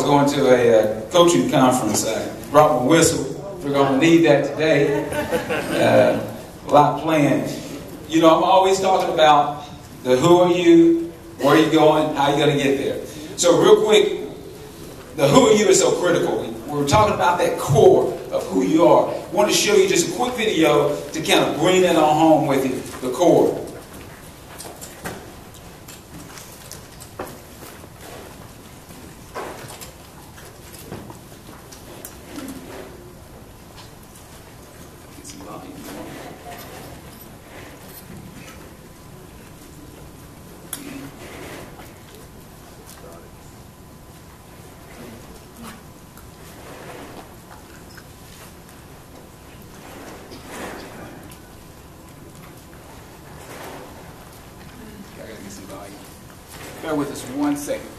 going to a coaching conference. I brought my whistle. We're going to need that today. A lot planned. You know, I'm always talking about the who are you, where are you going, how are you going to get there. So real quick, the who are you is so critical. We're talking about that core of who you are. I want to show you just a quick video to kind of bring that on home with you, the core. Bear with us 1 second.